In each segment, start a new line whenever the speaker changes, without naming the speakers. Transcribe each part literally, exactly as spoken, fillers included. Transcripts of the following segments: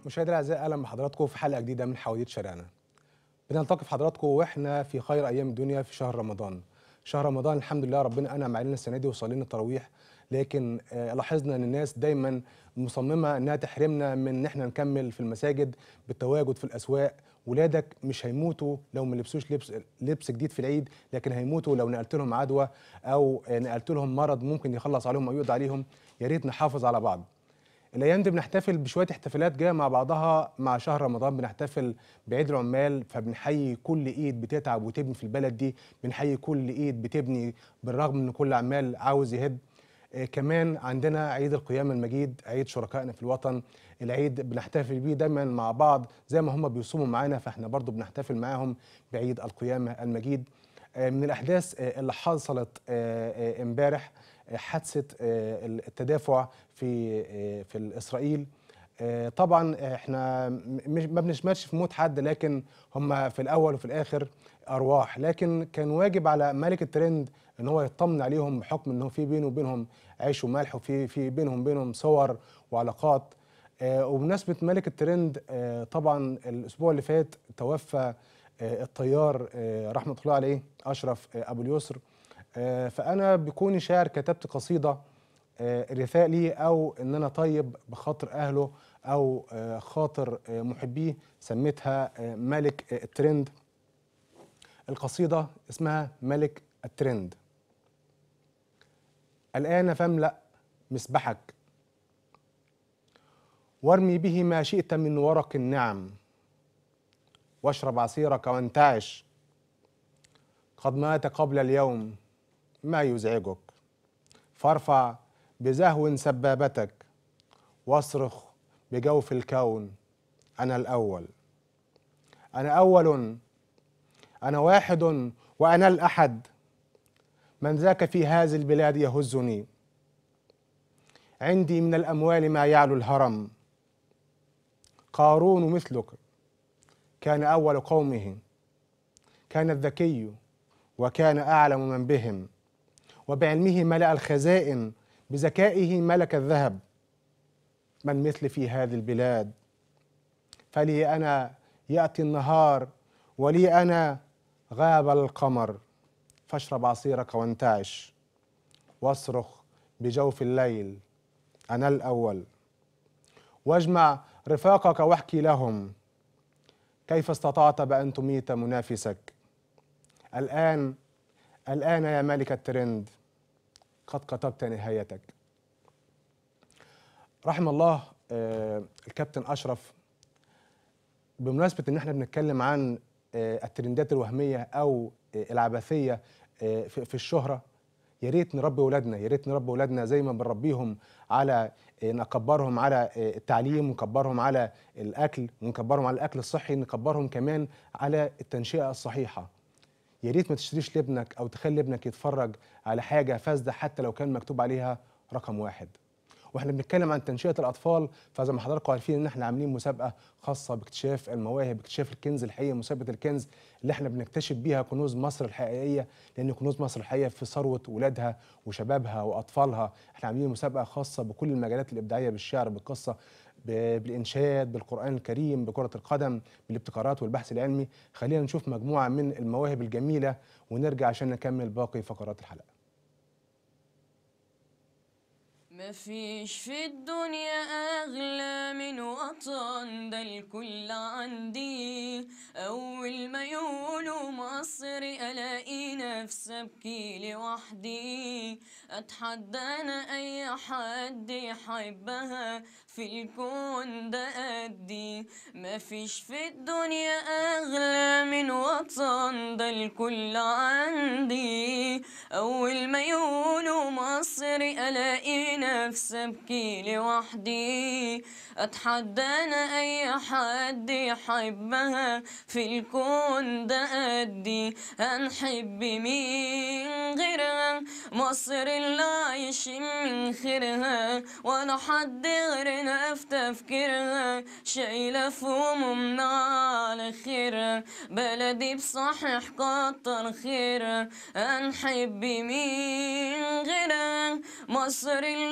مشاهدينا الاعزاء، اهلا بحضراتكم في حلقه جديده من حواديت شارعنا. بنلتقي في حضراتكم واحنا في خير ايام الدنيا في شهر رمضان. شهر رمضان الحمد لله ربنا انعم علينا السنه دي وصلينا التراويح، لكن آه لاحظنا ان الناس دايما مصممه انها تحرمنا من ان احنا نكمل في المساجد بالتواجد في الاسواق. ولادك مش هيموتوا لو ما لبسوش لبس لبس جديد في العيد، لكن هيموتوا لو نقلت لهم عدوى او آه نقلت لهم مرض ممكن يخلص عليهم او يقضي عليهم. يا ريت نحافظ على بعض. الايام دي بنحتفل بشويه احتفالات جايه مع بعضها مع شهر رمضان. بنحتفل بعيد العمال، فبنحيي كل ايد بتتعب وتبني في البلد دي، بنحيي كل ايد بتبني بالرغم ان كل عمال عاوز يهد. آه كمان عندنا عيد القيامه المجيد، عيد شركائنا في الوطن. العيد بنحتفل بيه دايما مع بعض، زي ما هم بيصوموا معانا فاحنا برضو بنحتفل معاهم بعيد القيامه المجيد. آه من الاحداث آه اللي حصلت آه، آه، امبارح حادثه آه، التدافع في آه، في اسرائيل. آه، طبعا احنا مش ما بنشمتش في موت حد، لكن هم في الاول وفي الاخر ارواح. لكن كان واجب على ملك الترند ان هو يطمن عليهم، بحكم انه في بينه وبينهم عيش وملح، وفي في بينهم بينهم صور وعلاقات. آه، وبمناسبه ملك الترند، آه، طبعا الاسبوع اللي فات توفى آه، الطيار آه، رحمه الله عليه اشرف آه، ابو اليسر. آه، فأنا بكوني شاعر كتبت قصيدة آه، رثاء ليه، أو إن أنا طيب بخاطر أهله أو آه، خاطر آه، محبيه، سميتها آه، ملك آه، الترند. القصيدة اسمها ملك الترند. الآن فاملأ مسبحك وارمي به ما شئت من ورق النعم، واشرب عصيرك وانتعش. قد مات قبل اليوم ما يزعجك، فارفع بزهو سبابتك واصرخ بجوف الكون: أنا الأول، أنا أول، أنا واحد وأنا الأحد. من ذاك في هذه البلاد يهزني، عندي من الأموال ما يعلو الهرم. قارون مثلك كان أول قومه، كان الذكي وكان أعلم من بهم، وبعلمه ملأ الخزائن، بذكائه ملك الذهب. من مثل في هذه البلاد؟ فلي أنا يأتي النهار ولي أنا غاب القمر. فاشرب عصيرك وانتعش واصرخ بجوف الليل: أنا الأول. واجمع رفاقك واحكي لهم كيف استطعت بأن تميت منافسك. الآن الآن يا ملك الترند قد كتبت نهايتك. رحم الله آه الكابتن أشرف. بمناسبة إن احنا بنتكلم عن آه الترندات الوهمية أو آه العبثية آه في, في الشهرة، يا ريت نربي ولادنا، يا ريت نربي ولادنا زي ما بنربيهم على نكبرهم على التعليم، ونكبرهم على الاكل، ونكبرهم على الاكل الصحي، نكبرهم كمان على التنشئه الصحيحه. يا ريت ما تشتريش لابنك او تخلي ابنك يتفرج على حاجه فاسده حتى لو كان مكتوب عليها رقم واحد. واحنا بنتكلم عن تنشئه الاطفال، فزي ما حضراتكم عارفين ان احنا عاملين مسابقه خاصه باكتشاف المواهب، اكتشاف الكنز الحقيقي، مسابقه الكنز اللي احنا بنكتشف بيها كنوز مصر الحقيقيه، لان كنوز مصر الحقيقيه في ثروه ولادها وشبابها واطفالها. احنا عاملين مسابقه خاصه بكل المجالات الابداعيه، بالشعر، بالقصه، بالانشاد، بالقران الكريم، بكره القدم، بالابتكارات والبحث العلمي. خلينا نشوف مجموعه من المواهب الجميله ونرجع عشان نكمل باقي فقرات الحلقه.
مفيش في الدنيا أغلى من وطن، ده الكل عندي. أول ما يقولوا مصر ألاقي نفسي أبكي لوحدي. أتحدى أنا أي حد يحبها في الكون ده قدي. مفيش في الدنيا أغلى من وطن، ده الكل عندي. أول ما يقولوا مصر ألاقي نفسي أبكي لوحدي. أتحدى أنا أي حد يحبها في الكون ده قدي. هنحب مين غيرها؟ مصر اللي عايشين من خيرها، ولا حد غيرنا في تفكيرها. شايلة في همومنا على خيرها، بلدي بصحيح كتر خيرها. هنحب مين غيرها؟ مصر اللي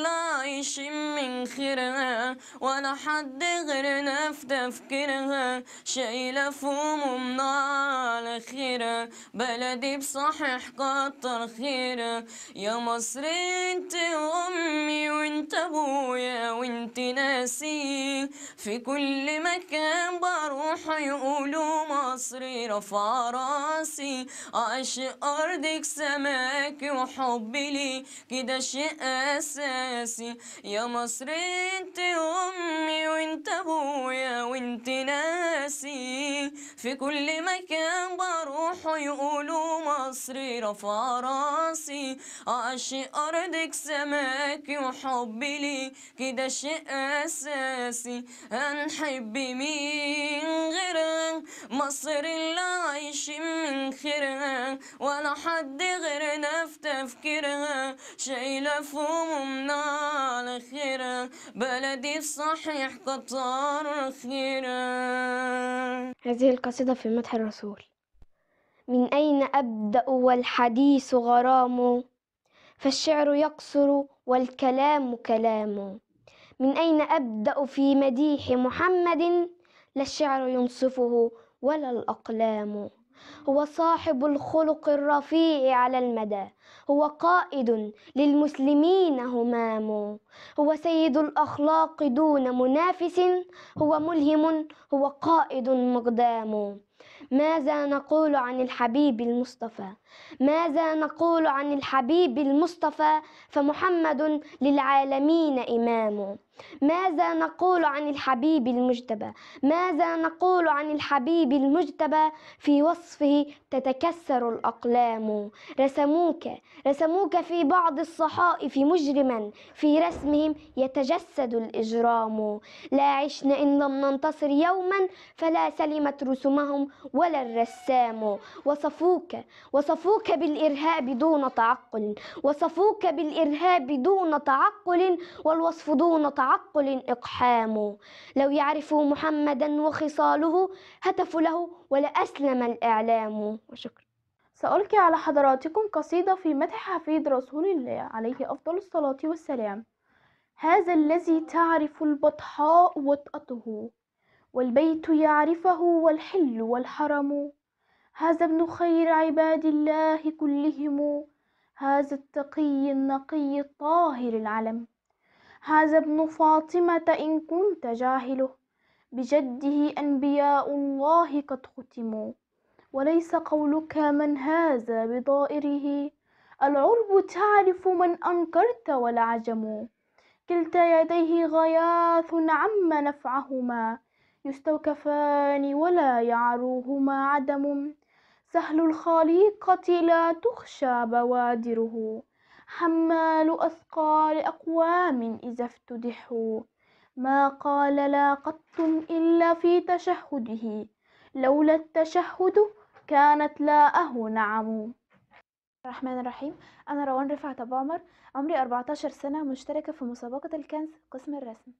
اللي عايشين من خيرها، ولا حد غيرنا في تفكيرها، شايلة في همومنا على خيرها، بلدي بصحيح كتر خيرها. يا مصر انت امي وانت ابويا وانت ناسي، في كل مكان بروح يقولوا مصري رفع راسي، عاشق ارضك سماكي وحبي لي كده شيء اساسي. يا مصر انت امي وانت ابويا وانت ناسي، في كل مكان بروح يقولوا مصري رفع راسي، عاشق ارضك سماكي وحبي لي كده شيء اساسي. هنحب مين غيرها، مصر اللي عايشين من خيرها، ولا حد غيرنا في تفكيرها، شايلة في همومنا على خيرها، بلدي بصحيح كتر خيرها.
هذه القصيدة في مدح الرسول. من أين أبدأ والحديث غرام، فالشعر يقصر والكلام كلام. من أين أبدأ في مديح محمد، لا الشعر ينصفه ولا الأقلام. هو صاحب الخلق الرفيع على المدى، هو قائد للمسلمين همام. هو سيد الأخلاق دون منافس، هو ملهم هو قائد مقدام. ماذا نقول عن الحبيب المصطفى، ماذا نقول عن الحبيب المصطفى، فمحمد للعالمين إمام. ماذا نقول عن الحبيب المجتبى، ماذا نقول عن الحبيب المجتبى، في وصفه تتكسر الأقلام. رسموك رسموك في بعض الصحائف مجرما، في رسمهم يتجسد الإجرام. لا عشنا إن لم ننتصر يوما، فلا سلمت رسمهم ولا الرسام. وصفوك وصفوك بالإرهاب دون تعقل، وصفوك بالإرهاب دون تعقل، والوصف دون تعقل إقحام. لو يعرفوا محمدا وخصاله، هتفوا له ولأسلم الإعلام. وشكرا.
سألقي على حضراتكم قصيدة في مدح حفيد رسول الله عليه أفضل الصلاة والسلام. هذا الذي تعرف البطحاء وطأته، والبيت يعرفه والحل والحرم. هذا ابن خير عباد الله كلهم، هذا التقي النقي الطاهر العلم. هذا ابن فاطمة إن كنت جاهله، بجده أنبياء الله قد ختموا. وليس قولك من هذا بضائره، العرب تعرف من أنكرت والعجم. كلتا يديه غياث عم نفعهما، يستوكفان ولا يعروهما عدم. سهل الخليقة لا تخشى بوادره، حمال أثقال أقوام إذا افتدحوا. ما قال لا قط إلا في تشهده، لولا التشهد كانت لاءه نعم. الرحمن الرحيم. أنا روان رفعت أبو عمر، عمري أربعة عشر سنة، مشتركة في مسابقة الكنز قسم الرسم.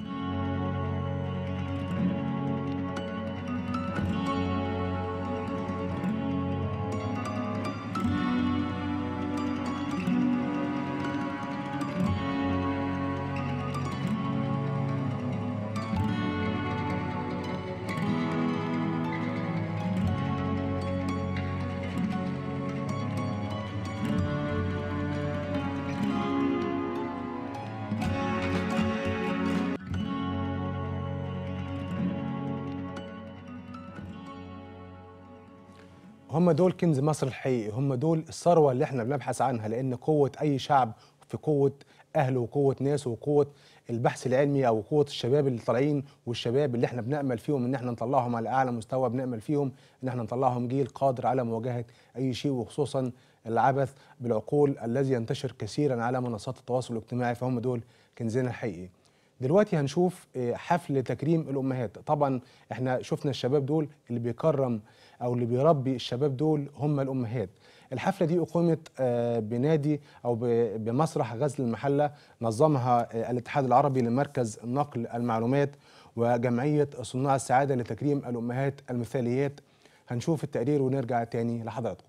هم دول كنز مصر الحقيقي، هم دول الثروة اللي احنا بنبحث عنها، لأن قوة أي شعب في قوة أهله وقوة ناسه وقوة البحث العلمي أو قوة الشباب اللي طالعين، والشباب اللي احنا بنأمل فيهم إن احنا نطلعهم على أعلى مستوى، بنأمل فيهم إن احنا نطلعهم جيل قادر على مواجهة أي شيء، وخصوصا العبث بالعقول الذي ينتشر كثيرا على منصات التواصل الاجتماعي. فهم دول كنزنا الحقيقي. دلوقتي هنشوف حفل تكريم الأمهات. طبعا احنا شفنا الشباب دول اللي بيكرم أو اللي بيربي الشباب دول هم الأمهات. الحفلة دي أقيمت بنادي أو بمسرح غزل المحلة، نظمها الاتحاد العربي لمركز نقل المعلومات وجمعية صناع السعادة لتكريم الأمهات المثاليات. هنشوف التقرير ونرجع تاني لحضراتكم.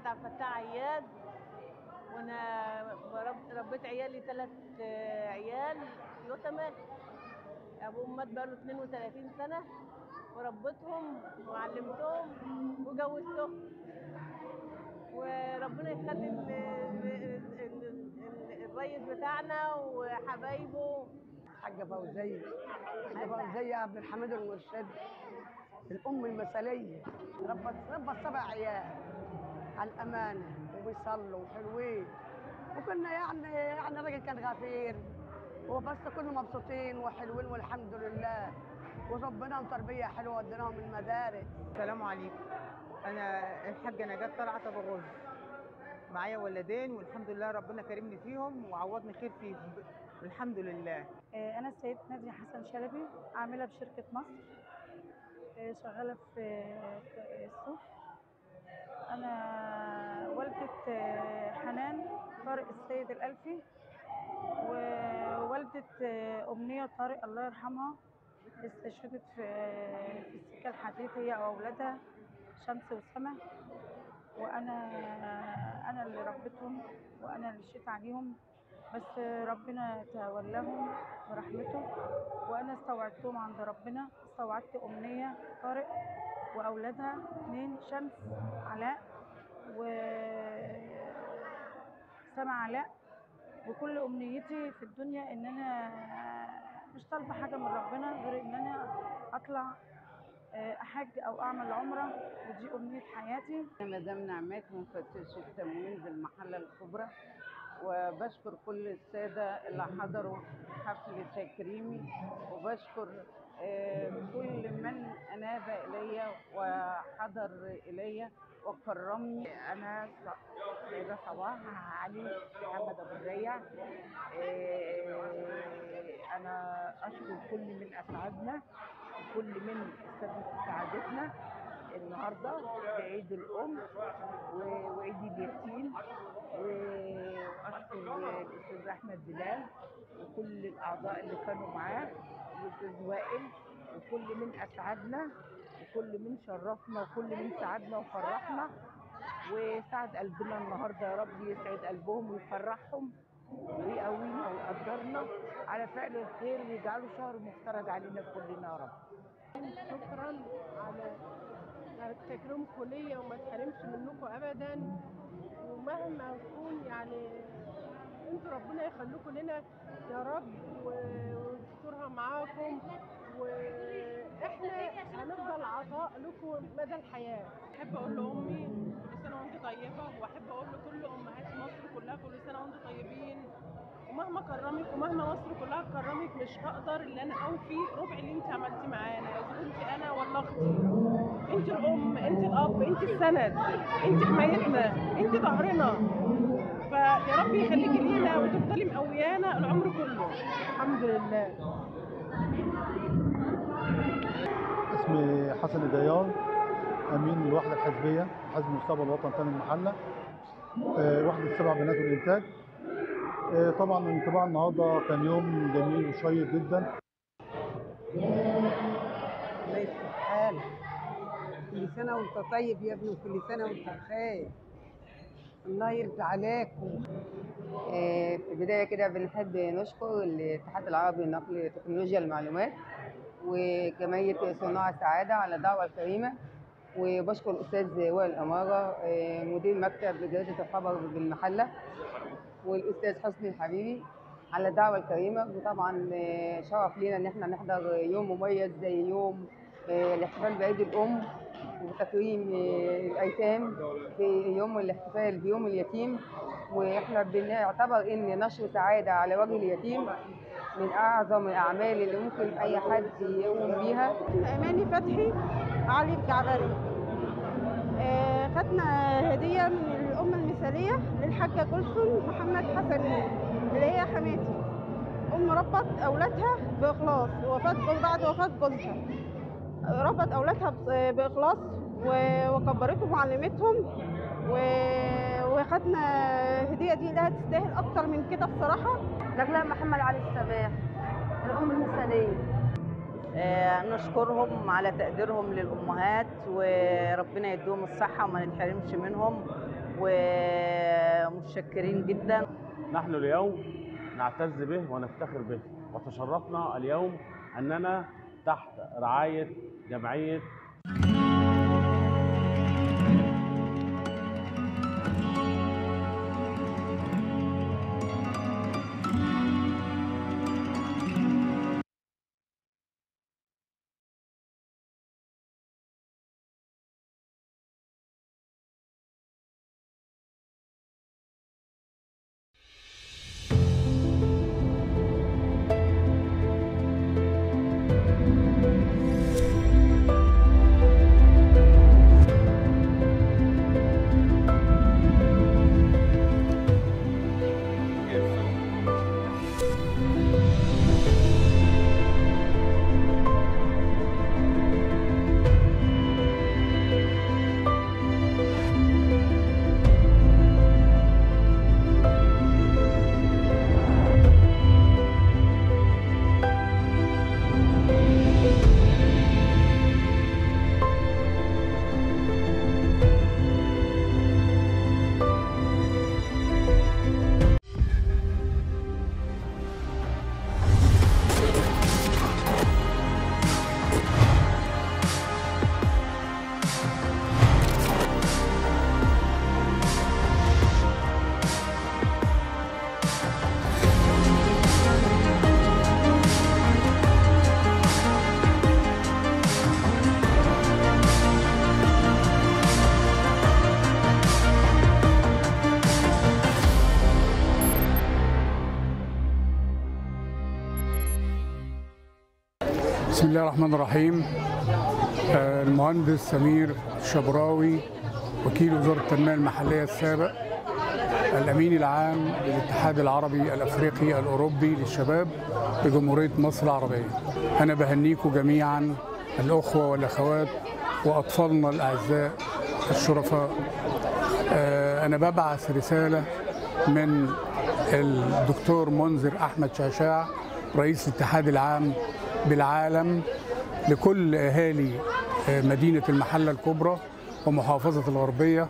محمد عبد الفتاح عياد، وانا برب- ربيت عيالي ثلاث عيال يتامى. ابوهم مات بقاله اثنين وثلاثين سنه، وربيتهم وعلمتهم وجوزتهم. وربنا يخلي ال- ال- ال- ال- الريس بتاعنا وحبايبه.
الحاجة فوزية الحاجة فوزية عبد الحميد المرشد، الأم المثالية. ربت ربت سبع عيال على الأمانة وبيصلوا وحلوين، وكنا يعني يعني الراجل كان غفير، وبس كنا مبسوطين وحلوين والحمد لله. وربنا تربية حلوة وديناهم المدارس.
السلام عليكم. انا الحاجه نجاة طلعت ابو غز، معايا ولدين والحمد لله ربنا كرمني فيهم وعوضني خير فيهم الحمد لله.
أنا السيد نادية حسن شلبي، عاملة بشركة مصر، شغالة في الصوف. أنا والدة حنان طارق السيد الألفي، ووالدة أمنية طارق الله يرحمها، استشهدت في في السكة الحديد هي وأولادها شمس وسما. وأنا أنا اللي ربيتهم وأنا اللي مشيت عليهم، بس ربنا تولاهم برحمته، وأنا استوعبتهم عند ربنا. استوعبت أمنية طارق وأولادها اثنين، شمس علاء وسما علاء. وكل أمنيتي في الدنيا إن أنا مش طالبة حاجة من ربنا غير إن أنا أطلع أحج أو أعمل عمرة، ودي أمنية حياتي.
أنا مدام نعمات مفتش التموين بالمحلة الكبرى، وبشكر كل السادة اللي حضروا حفل تكريمي، وبشكر كل من أناب إلي وحضر إلي وكرمني.
انا سيدة صباح علي محمد ابو الريع. انا اشكر كل من اسعدنا وكل من سبب سعادتنا النهارده في عيد الام وعيد اليتيم. واشكر الاستاذ احمد بلال وكل الاعضاء اللي كانوا معاه والاستاذ وائل وكل من اسعدنا وكل من شرفنا وكل من سعدنا وفرحنا وسعد قلبنا النهارده. يا رب يسعد قلبهم ويفرحهم ويقوينا ويقدرنا على فعل الخير ويجعله شهر مفترج علينا كلنا يا رب.
شكرا على على تكريمكم ليا وما تحرمش منكم ابدا، ومهما نكون يعني انتوا ربنا يخليكم لنا يا رب ويسترها معاكم، واحنا هنفضل عطاء لكم مدى الحياه.
احب اقول لامي كل سنه وانت طيبه، واحب اقول لكل امهات مصر كلها كل سنه وانتم طيبين. ومهما كرمك ومهما مصر كلها كرمك مش هقدر ان انا اوفي ربع اللي انت عملتيه معانا، اذا كنت انا ولا اختي. انت الام، انت الاب، انت السند، انت حمايتنا، انت ظهرنا. فيا رب يخليكي لينا وتفضلي مقويانا العمر كله.
الحمد لله.
اسمي حسن الديار، امين الوحده الحزبيه حزب مستقبل الوطن ثاني المحله، أه وحده سبع بنات والانتاج. أه طبعا انطباع النهارده كان يوم جميل وشيق جدا.
الله يصلح حالك، كل سنه وانت طيب يا ابني، وكل سنه وانت بخير، الله يرضى عليك.
في البداية كده بنحب نشكر الاتحاد العربي لنقل تكنولوجيا المعلومات وجمعية صناع السعادة على الدعوة الكريمة، وبشكر الأستاذ وائل أمارة مدير مكتب جريدة الخبر بالمحلة، والأستاذ حسني الحبيبي على الدعوة الكريمة. وطبعا شرف لينا إن احنا نحضر يوم مميز زي يوم الاحتفال بعيد الأم وتكريم الأيتام في يوم الاحتفال بيوم اليتيم. واحنا بنعتبر ان نشر سعاده على وجه اليتيم من اعظم الاعمال اللي ممكن اي حد يقوم بيها.
اماني فتحي علي الجعبري، آه خدنا هديه من الام المثاليه للحاجه كلثوم محمد حسن اللي هي حماتي، ام ربت اولادها باخلاص وفاه بعد وفاه جوزها، ربت اولادها باخلاص وكبرتهم وعلمتهم، وخدنا الهديه دي لها تستاهل اكتر من كده بصراحه.
نجلاء محمد علي السماح، الام المثاليه.
آه نشكرهم على تقديرهم للامهات، وربنا يديهم الصحه وما نتحرمش منهم، ومتشكرين جدا.
نحن اليوم نعتز به ونفتخر به، وتشرفنا اليوم أننا تحت رعاية جمعية
بسم الله الرحمن الرحيم. المهندس سمير الشبراوي وكيل وزارة التنمية المحلية السابق، الأمين العام للاتحاد العربي الأفريقي الأوروبي للشباب بجمهورية مصر العربية. أنا بهنيكم جميعا الأخوة والأخوات وأطفالنا الأعزاء الشرفاء. أنا ببعث رسالة من الدكتور منذر أحمد شعشاع رئيس الاتحاد العام بالعالم لكل أهالي مدينة المحلة الكبرى ومحافظة الغربية،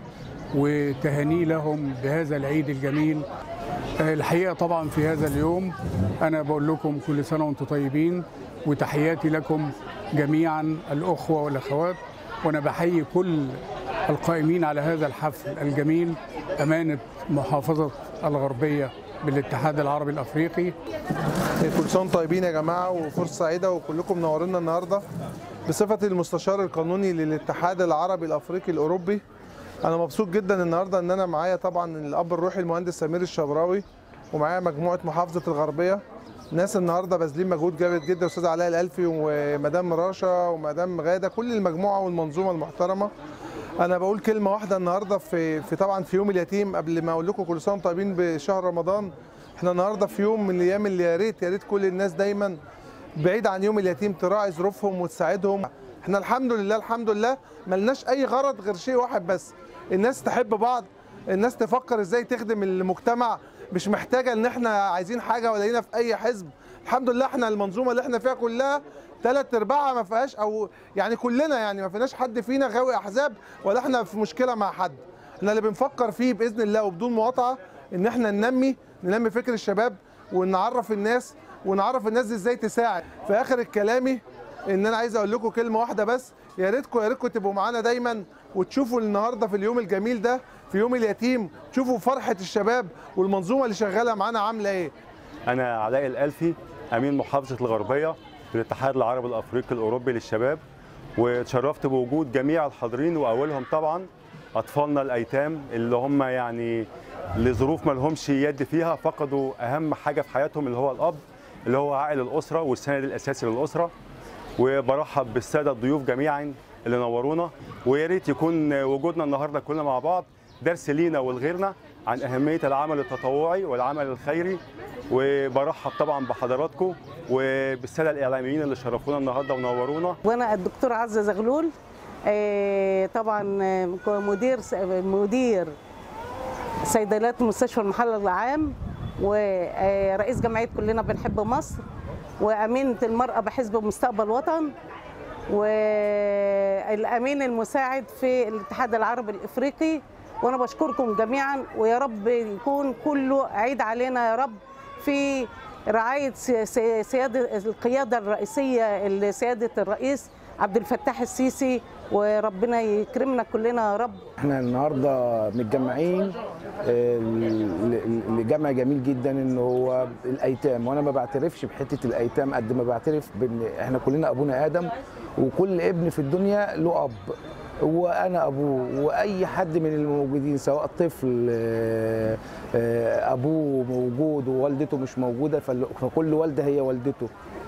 وتهاني لهم بهذا العيد الجميل. الحقيقة طبعا في هذا اليوم أنا بقول لكم كل سنة وأنتم طيبين، وتحياتي لكم جميعا الأخوة والأخوات، وأنا بحيي كل القائمين على هذا الحفل الجميل أمانة محافظة الغربية بالاتحاد العربي الأفريقي.
كل سنة طيبين يا جماعة، وفرصة سعيدة وكلكم منورينا النهاردة بصفتي المستشار القانوني للاتحاد العربي الأفريقي الأوروبي. أنا مبسوط جدا النهاردة إن أنا معايا طبعا الأب الروحي المهندس سمير الشبراوي، ومعايا مجموعة محافظة الغربية، ناس النهارده باذلين مجهود جامد جدا، أستاذ علاء الألفي ومدام راشا ومدام غادة، كل المجموعة والمنظومة المحترمة. أنا بقول كلمة واحدة النهارده في في طبعا في يوم اليتيم، قبل ما أقول لكم كل سنة طيبين بشهر رمضان. احنا النهارده في يوم من الايام اللي يا ريت يا ريت كل الناس دايما بعيد عن يوم اليتيم تراعي ظروفهم وتساعدهم. احنا الحمد لله الحمد لله ملناش اي غرض غير شيء واحد بس، الناس تحب بعض، الناس تفكر ازاي تخدم المجتمع، مش محتاجه ان احنا عايزين حاجه ولا لينا في اي حزب. الحمد لله احنا المنظومه اللي احنا فيها كلها ثلاث ارباعها ما فيهاش، او يعني كلنا يعني ما فيناش حد فينا غاوي احزاب ولا احنا في مشكله مع حد. احنا اللي بنفكر فيه باذن الله وبدون مقاطعه ان احنا ننمي ننمي فكر الشباب، ونعرف الناس ونعرف الناس دي ازاي تساعد. في اخر الكلامي ان انا عايز اقول لكم كلمه واحده بس، يا ريتكم يا ريتكم تبقوا معانا دايما وتشوفوا النهارده في اليوم الجميل ده في يوم اليتيم، تشوفوا فرحه الشباب والمنظومه اللي شغاله معانا عامله ايه.
انا علاء الألفي امين محافظه الغربيه في الاتحاد العربي الافريقي الاوروبي للشباب، واتشرفت بوجود جميع الحاضرين واولهم طبعا اطفالنا الايتام اللي هم يعني لظروف ما لهمش يد فيها، فقدوا اهم حاجه في حياتهم اللي هو الاب، اللي هو عائل الاسره والسند الاساسي للاسره. وبرحب بالساده الضيوف جميعا اللي نورونا، ويا ريت يكون وجودنا النهارده كلنا مع بعض درس لينا ولغيرنا عن اهميه العمل التطوعي والعمل الخيري. وبرحب طبعا بحضراتكم وبالساده الاعلاميين اللي شرفونا النهارده ونورونا.
وانا الدكتور عزه زغلول، طبعا مدير مدير صيدليات مستشفى المحلة العام، ورئيس جمعية كلنا بنحب مصر، وأمينة المرأة بحزب مستقبل وطن، والأمين المساعد في الاتحاد العربي الإفريقي، وانا بشكركم جميعا، ويا رب يكون كله عيد علينا يا رب في رعايه سياده القياده الرئيسيه لسياده الرئيس عبد الفتاح السيسي، وربنا يكرمنا كلنا يا رب.
احنا النهارده متجمعين لجمع جميل جدا ان هو الايتام، وانا ما بعترفش بحته الايتام قد ما بعترف بان احنا كلنا ابونا ادم، وكل ابن في الدنيا له اب، وانا ابوه، واي حد من الموجودين سواء طفل ابوه موجود ووالدته مش موجوده، فكل والده هي والدته،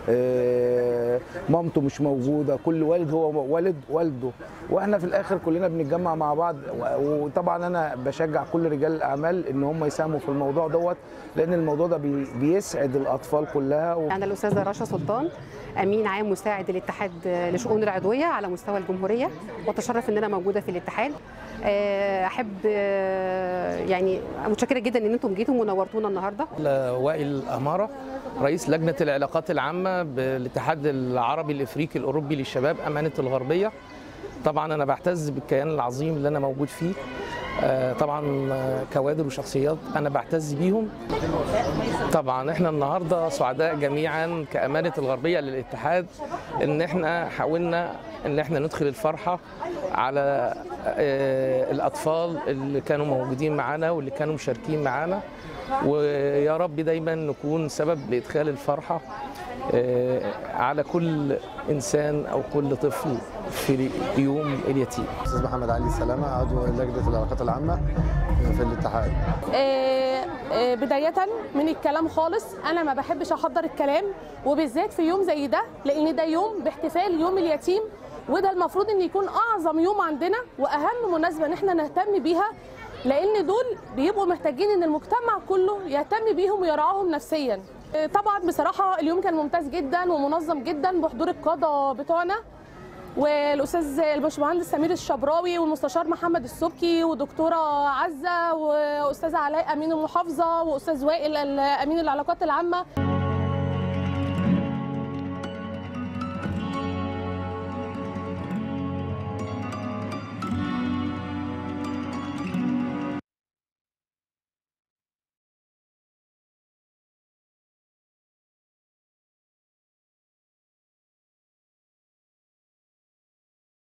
مامته مش موجوده، كل والد هو والد والده، واحنا في الاخر كلنا بنتجمع مع بعض. وطبعا انا بشجع كل رجال الاعمال ان هم يساهموا في الموضوع دوت، لان الموضوع ده بيسعد الاطفال كلها.
انا الاستاذه رشا سلطان، امين عام مساعد الاتحاد لشؤون العضويه على مستوى الجمهوريه، واتشرف ان انا موجوده في الاتحاد. احب يعني متشكره جدا ان انتم جيتوا ونورتونا النهارده.
وائل اماره، رئيس لجنه العلاقات العامه بالاتحاد العربي الافريقي الاوروبي للشباب امانه الغربيه. طبعا انا بعتز بالكيان العظيم اللي انا موجود فيه، طبعا كوادر وشخصيات انا بعتز بيهم. طبعا احنا النهارده سعداء جميعا كامانه الغربيه للاتحاد ان احنا حاولنا ان احنا ندخل الفرحه على الاطفال اللي كانوا موجودين معانا واللي كانوا مشاركين معانا، ويا رب دايما نكون سبب لادخال الفرحه على كل انسان او كل طفل في يوم اليتيم.
استاذ محمد علي سلامه، عضو لجنه العلاقات العامه في الاتحاد.
بدايه من الكلام خالص، انا ما بحبش احضر الكلام، وبالذات في يوم زي ده، لان ده يوم باحتفال يوم اليتيم، وده المفروض ان يكون اعظم يوم عندنا واهم مناسبه ان احنا نهتم بيها، لان دول بيبقوا محتاجين ان المجتمع كله يهتم بيهم ويرعاهم نفسيا. طبعا بصراحه اليوم كان ممتاز جدا ومنظم جدا بحضور القاده بتوعنا، والاستاذ الباشمهندس سمير الشبراوي والمستشار محمد السبكي ودكتوره عزه واستاذه علاء امين المحافظه واستاذ وائل امين العلاقات العامه.